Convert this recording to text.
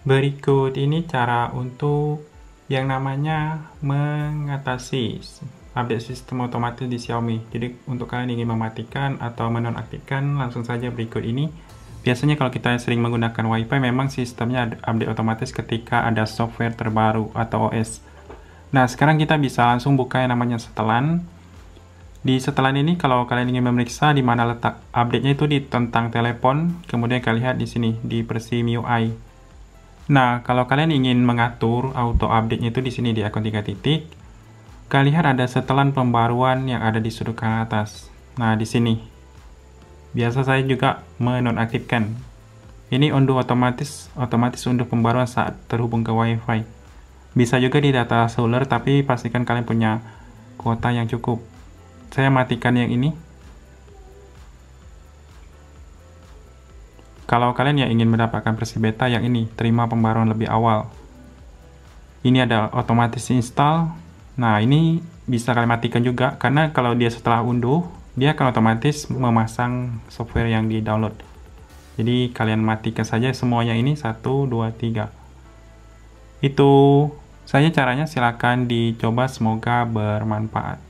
Berikut ini cara untuk yang namanya mengatasi update sistem otomatis di Xiaomi. Jadi untuk kalian ingin mematikan atau menonaktifkan, langsung saja berikut ini. Biasanya kalau kita sering menggunakan WiFi, memang sistemnya update otomatis ketika ada software terbaru atau OS. Nah, sekarang kita bisa langsung buka yang namanya setelan. Di setelan ini, kalau kalian ingin memeriksa di mana letak update-nya, itu di tentang telepon. Kemudian kalian lihat di sini di versi MIUI. Nah, kalau kalian ingin mengatur auto update-nya itu di sini di ikon 3 titik. Kalian lihat ada setelan pembaruan yang ada di sudut kanan atas. Nah, di sini. Biasa saya juga menonaktifkan. Ini unduh otomatis unduh pembaruan saat terhubung ke WiFi. Bisa juga di data seluler, tapi pastikan kalian punya kuota yang cukup. Saya matikan yang ini. Kalau kalian yang ingin mendapatkan versi beta yang ini, terima pembaruan lebih awal. Ini ada otomatis install. Nah, ini bisa kalian matikan juga, karena kalau dia setelah unduh, dia akan otomatis memasang software yang di-download. Jadi kalian matikan saja semuanya ini, 1, 2, 3. Itu saja caranya, silakan dicoba, semoga bermanfaat.